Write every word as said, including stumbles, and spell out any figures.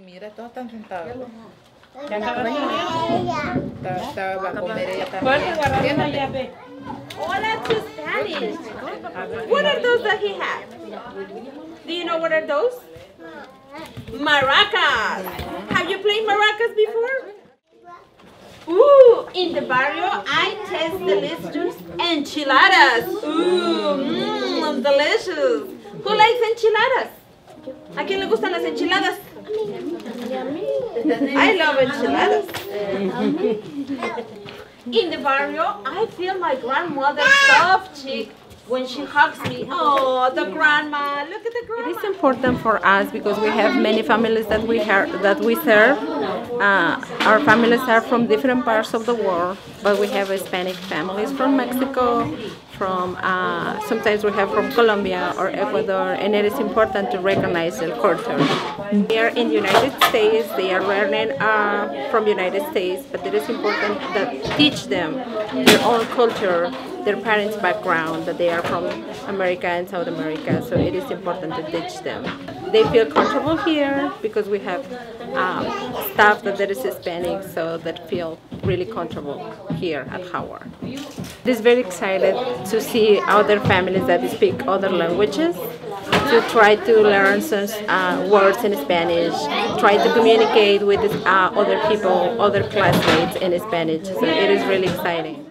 Mira, todos están sentados. Ya va a comer ella también. Hola to Spanish. What are those that he has? Do you know what are those? Maracas. Have you played maracas before? Ooh, in the barrio, I taste delicious enchiladas. Ooh, mmm, delicious. Who likes enchiladas? ¿A quién le gustan las enchiladas? I love enchiladas. In the barrio, I feel my grandmother's soft cheek when she hugs me. Oh, the grandma! Look at the grandma. It is important for us because we have many families that we have, that we serve. Uh, our families are from different parts of the world, but we have Hispanic families from Mexico, from uh, sometimes we have from Colombia or Ecuador, and it is important to recognize their culture. They are in the United States, they are learning uh, from the United States, but it is important to teach them their own culture, their parents' background, that they are from America and South America, so it is important to teach them. They feel comfortable here because we have um, staff that is Hispanic, so that feel really comfortable here at Howard. It is very excited to see other families that speak other languages, to try to learn some uh, words in Spanish, try to communicate with uh, other people, other classmates in Spanish, so it is really exciting.